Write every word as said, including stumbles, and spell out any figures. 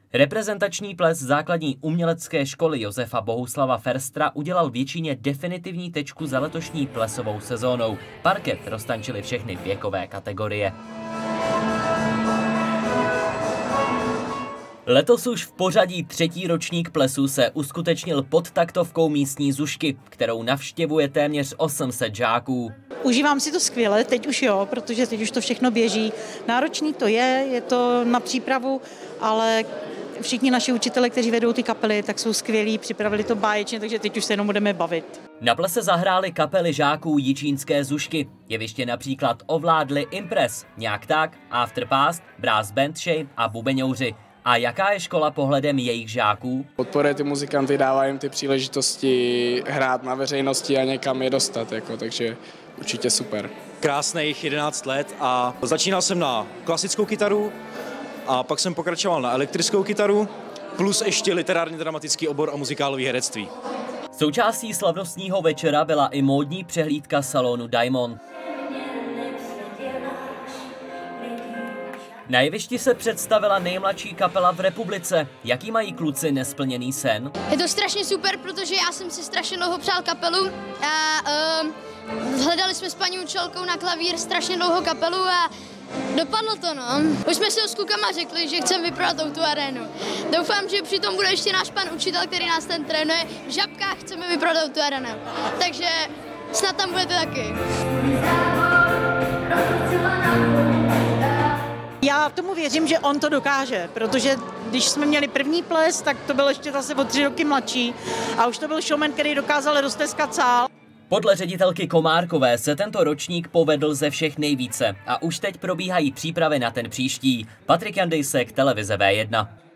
Reprezentační ples základní umělecké školy Josefa Bohuslava Ferstra udělal většině definitivní tečku za letošní plesovou sezónou. Parket roztančily všechny věkové kategorie. Letos už v pořadí třetí ročník plesu se uskutečnil pod taktovkou místní Zušky, kterou navštěvuje téměř osm set žáků. Užívám si to skvěle, teď už jo, protože teď už to všechno běží. Náročný to je, je to na přípravu, ale všichni naši učitelé, kteří vedou ty kapely, tak jsou skvělí, připravili to báječně, takže teď už se jenom budeme bavit. Na plese zahrály kapely žáků jičínské Zušky. Jeviště například ovládli Impress, Nějak tak, Afterpast, Brass Band Shape a bubeňouři. A jaká je škola pohledem jejich žáků? Podporuje ty muzikanty, dává jim ty příležitosti hrát na veřejnosti a někam je dostat, jako, takže určitě super. Krásných jedenáct let a začínal jsem na klasickou kytaru a pak jsem pokračoval na elektrickou kytaru, plus ještě literárně dramatický obor a muzikálové herectví. Součástí slavnostního večera byla i módní přehlídka salonu Diamond. Na jevišti se představila nejmladší kapela v republice. Jaký mají kluci nesplněný sen? Je to strašně super, protože já jsem si strašně dlouho přál kapelu a uh, hledali jsme s paní učitelkou na klavír strašně dlouho kapelu a dopadlo to, no. Už jsme si s klukama řekli, že chceme vyprodat tu arénu. Doufám, že přitom bude ještě náš pan učitel, který nás ten trénuje. V Žabkách chceme vyprodat tu arénu. Takže snad tam budete taky. Já tomu věřím, že on to dokáže, protože když jsme měli první ples, tak to byl ještě zase o tři roky mladší a už to byl showman, který dokázal rozteskat sál. Podle ředitelky Komárkové se tento ročník povedl ze všech nejvíce a už teď probíhají přípravy na ten příští. Patrik Jandejsek, televize V jedna.